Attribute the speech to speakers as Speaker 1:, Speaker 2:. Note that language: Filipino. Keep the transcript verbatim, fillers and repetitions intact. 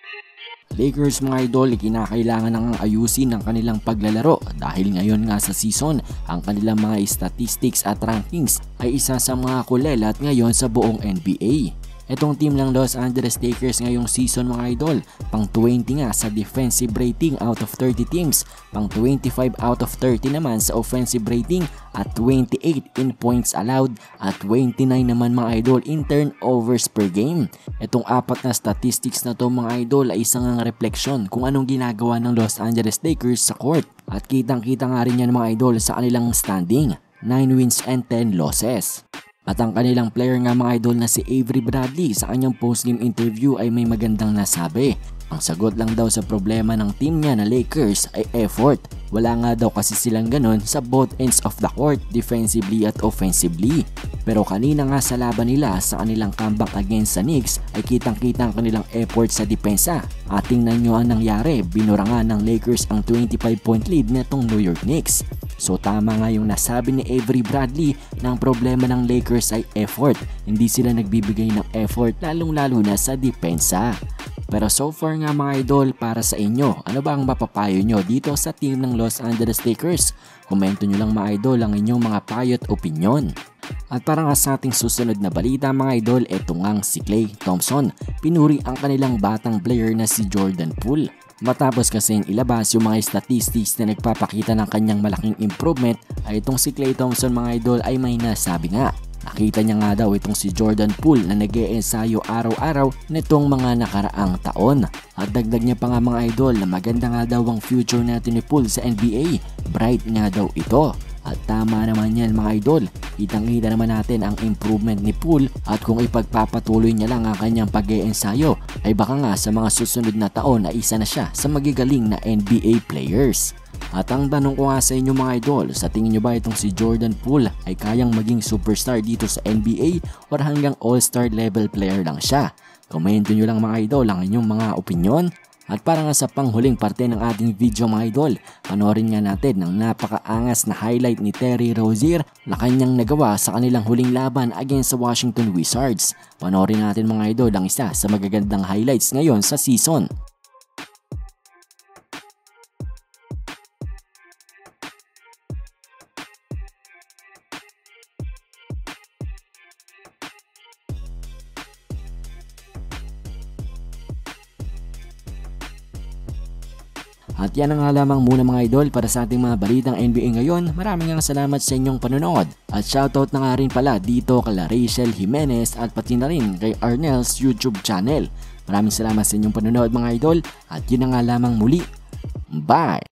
Speaker 1: Lakers mga idol, kinakailangan nang ayusin ang kanilang paglalaro dahil ngayon nga sa season, ang kanilang mga statistics at rankings ay isa sa mga kulelat ngayon sa buong N B A. Itong team ng Los Angeles Lakers ngayong season mga idol, pang twenty nga sa defensive rating out of thirty teams, pang twenty-five out of thirty naman sa offensive rating at twenty-eight in points allowed at twenty-nine naman mga idol in turnovers per game. Itong apat na statistics na to mga idol ay isang refleksyon kung anong ginagawa ng Los Angeles Lakers sa court. At kitang kita nga rin yan mga idol sa kanilang standing, nine wins and ten losses. At ang kanilang player nga mga idol na si Avery Bradley sa kanyang post-game interview ay may magandang nasabi. Ang sagot lang daw sa problema ng team niya na Lakers ay effort. Wala nga daw kasi silang ganon sa both ends of the court, defensively at offensively. Pero kanina nga sa laban nila sa kanilang comeback against sa Knicks ay kitang-kita ang kanilang effort sa depensa. At tingnan nyo ang nangyari, binura nga ng Lakers ang twenty-five point lead netong New York Knicks. So tama nga yung nasabi ni Avery Bradley na ang problema ng Lakers ay effort. Hindi sila nagbibigay ng effort lalong-lalo na sa depensa. Pero so far nga mga idol, para sa inyo, ano ba ang mapapayo nyo dito sa team ng Los Angeles Lakers? Komento nyo lang mga idol ang inyong mga payo at opinyon. At para nga sa ating susunod na balita mga idol, eto ngang si Klay Thompson. Pinuri ang kanilang batang player na si Jordan Poole. Matapos kasing ilabas yung mga statistics na nagpapakita ng kanyang malaking improvement, ay itong si Klay Thompson mga idol ay may nasabi nga. Nakita niya nga daw itong si Jordan Poole na nag-e-ensayo araw-araw nitong mga nakaraang taon. At dagdag niya pa nga mga idol na maganda nga daw ang future natin ni Poole sa N B A. Bright nga daw ito. At tama naman yan mga idol. Kitang-kita naman natin ang improvement ni Poole at kung ipagpapatuloy niya lang ang kanyang pag-e-ensayo ay baka nga sa mga susunod na taon ay isa na siya sa magigaling na N B A players. At ang tanong ko nga sa inyo mga idol, sa tingin nyo ba itong si Jordan Poole ay kayang maging superstar dito sa N B A or hanggang all-star level player lang siya? Komento nyo lang mga idol ang inyong mga opinyon. At para nga sa panghuling parte ng ating video mga idol, panoorin nga natin ang napakaangas na highlight ni Terry Rozier na kanyang nagawa sa kanilang huling laban against sa Washington Wizards. Panoorin natin mga idol ang isa sa magagandang highlights ngayon sa season. At yan ang nga lamang muna mga idol para sa ating mga balitang N B A ngayon. Maraming nga salamat sa inyong panonood. At shoutout na nga rin pala dito kay Rachel Jimenez at pati na rin kay Arnel's YouTube channel. Maraming salamat sa inyong panonood mga idol. At yun na nga lamang muli. Bye!